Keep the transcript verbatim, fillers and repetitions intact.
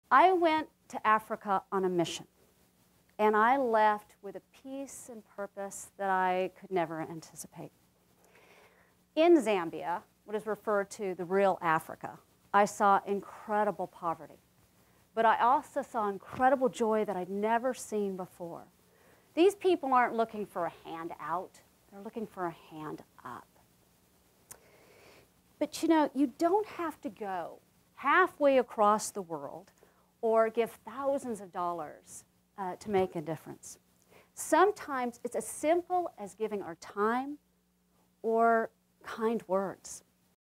I went to Africa on a mission, and I left with a peace and purpose that I could never anticipate. In Zambia, what is referred to the real Africa, I saw incredible poverty, but I also saw incredible joy that I'd never seen before. These people aren't looking for a hand out, they're looking for a hand up. But you know, you don't have to go halfway across the world or give thousands of dollars uh, to make a difference. Sometimes it's as simple as giving our time or kind words.